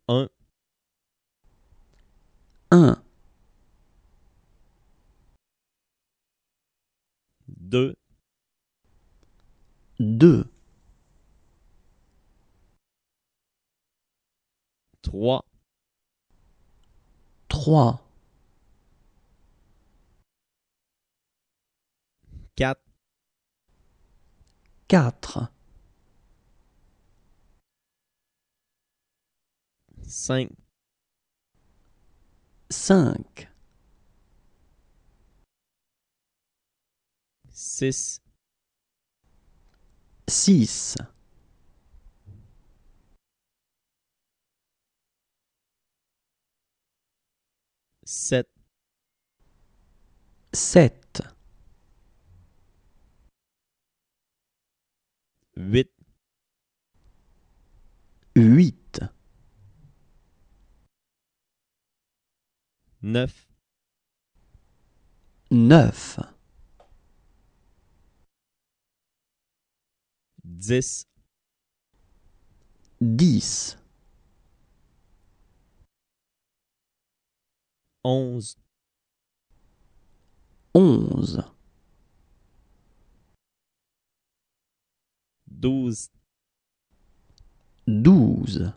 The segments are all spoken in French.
Un, 1, deux, 2, trois, 3, quatre, 4, cinq, 5, six, 6, sept, 7, huit, 8, neuf, 9, 10, 10, 11, 11, douze, 12,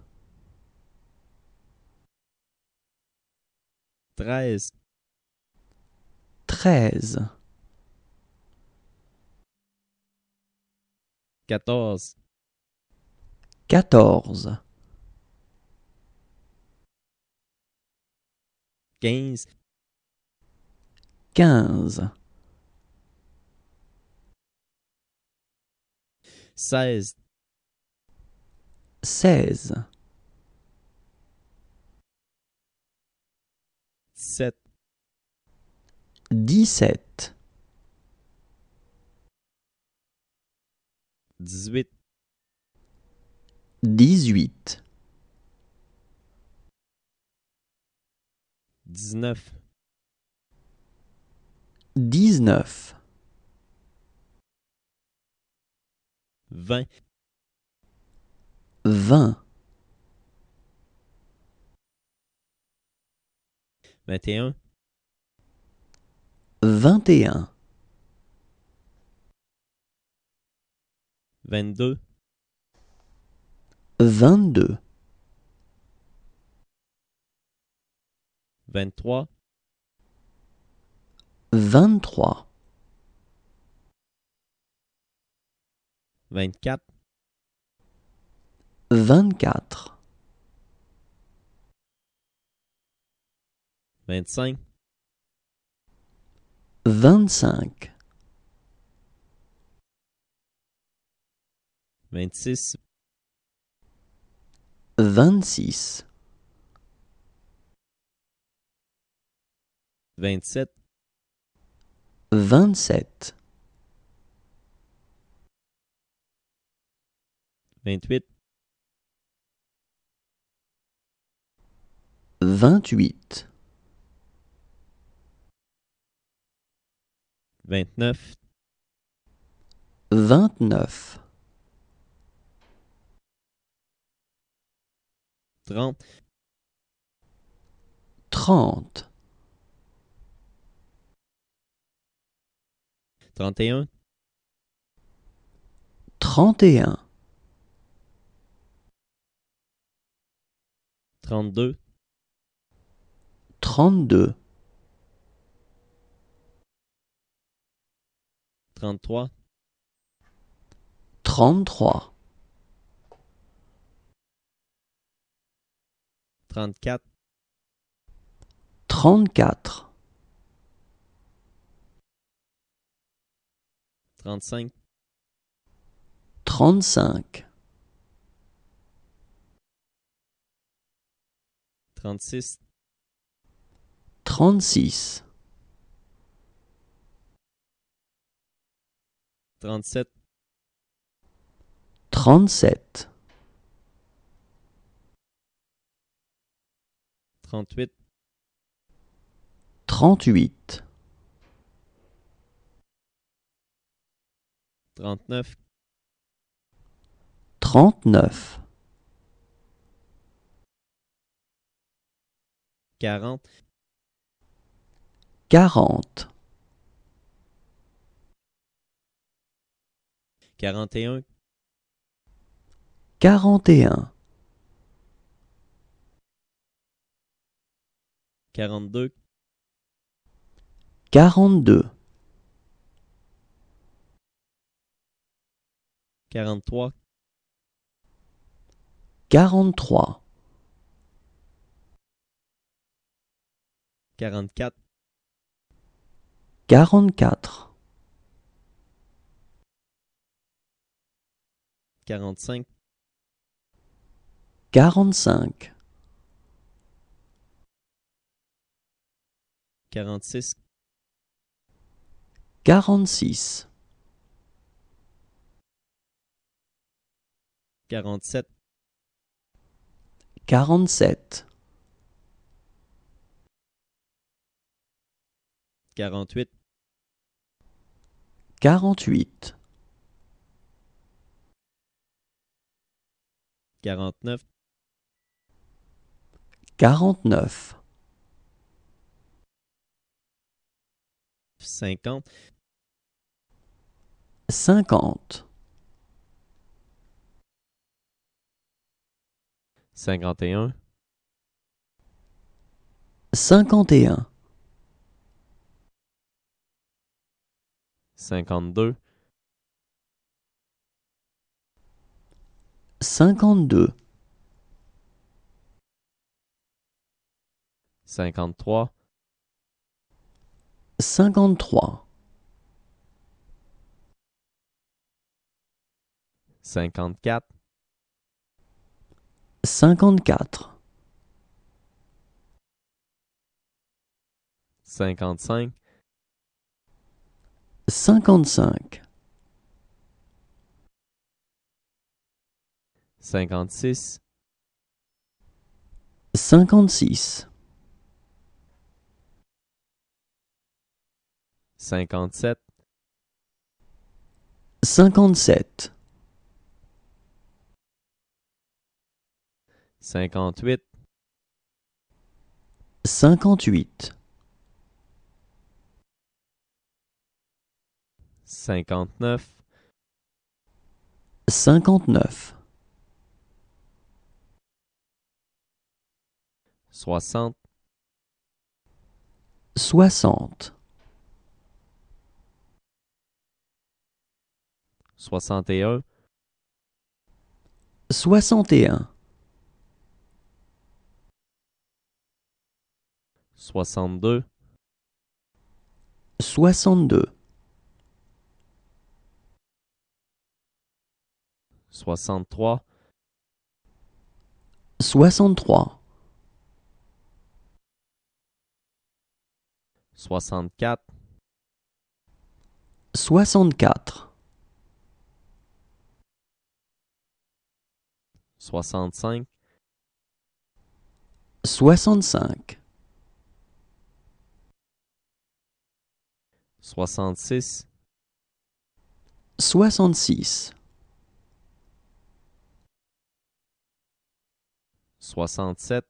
treize, 13, quatorze, 14, quinze, 15, seize, 16, dix-sept, 17, dix-huit, 18, dix-neuf, 19, vingt, 20, vingt et un, 21, vingt-deux, 22, vingt-trois, 23, vingt-quatre, 24, vingt-cinq, 25, vingt-six, 26, vingt-sept, 27, vingt-huit, 28, vingt-neuf, 29, trente, 30, trente et un, 31, trente-deux, 32, trente-trois, 33, trente-quatre, 34, trente-cinq, 35, trente-six, 36, trente-sept, 37, trente-huit, 38, trente-neuf, 39, 40, 40, 41, 41, 42, 42, 43, 43, 44, 44, 45, 45, 46, 46, 47, 47, 48, 48, 49, 49, 50, 50, 51, 51, 52, 52, 53, 53, 54, 54, 55, 55, 56, 56, 57, 57, 58, 58, 59, 59, 60, 60, 61, 61, 62, 62, 63, 63, 64, 64, 65, 65, 66, 66, 67,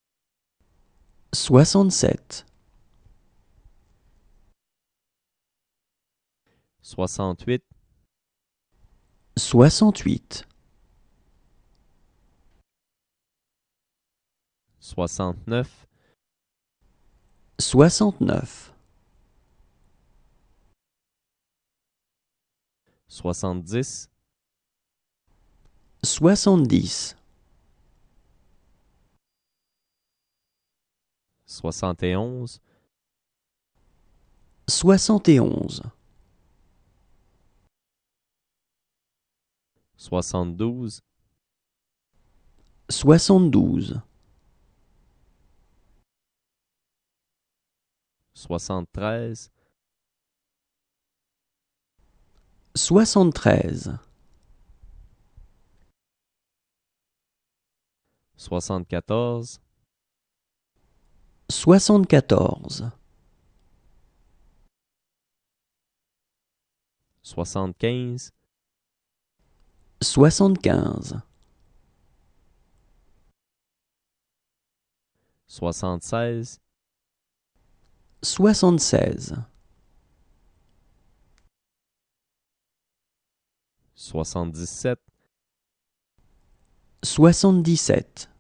67, 68, 68, 69, 69, 70, 70, 71, 71, 72, 72, 73, 73, 74, 74, 75, 75, 76, 76, 77, 77,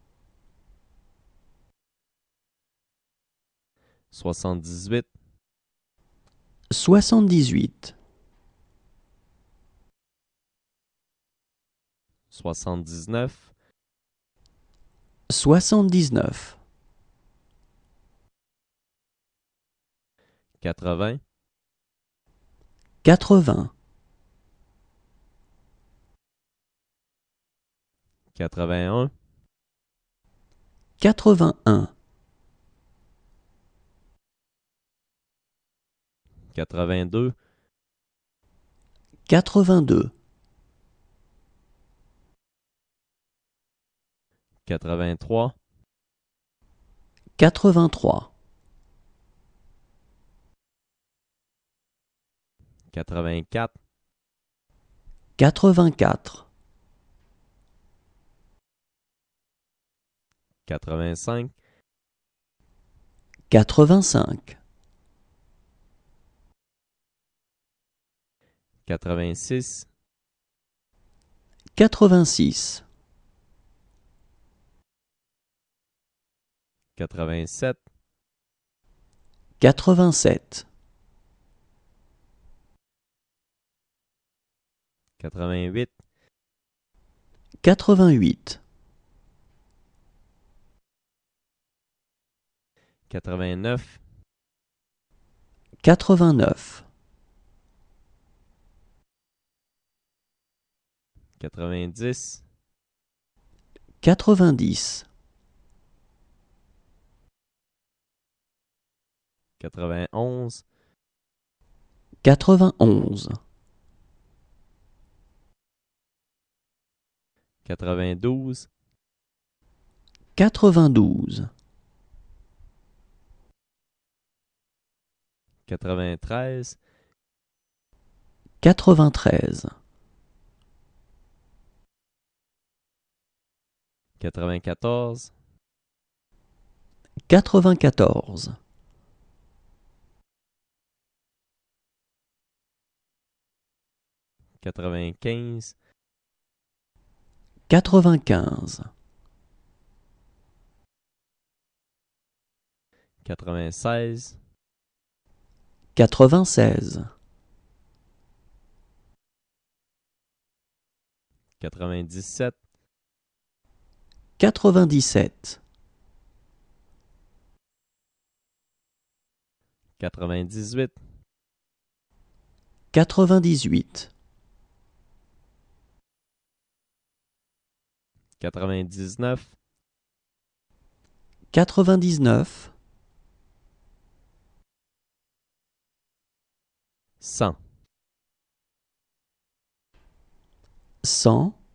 78, 78, 79, 79, 80, 80, 81, 81, 82, 82, 83, 83, 84, 84, 85, 85, 86, 86, 87, 87, 88, 88, 89, 89, 90, 90, 91, 91, 92, 92, 93, 93, 94, 94, 95, 95, 96, 96, 97, 97, 98, 98, 99, 99, 100, 100,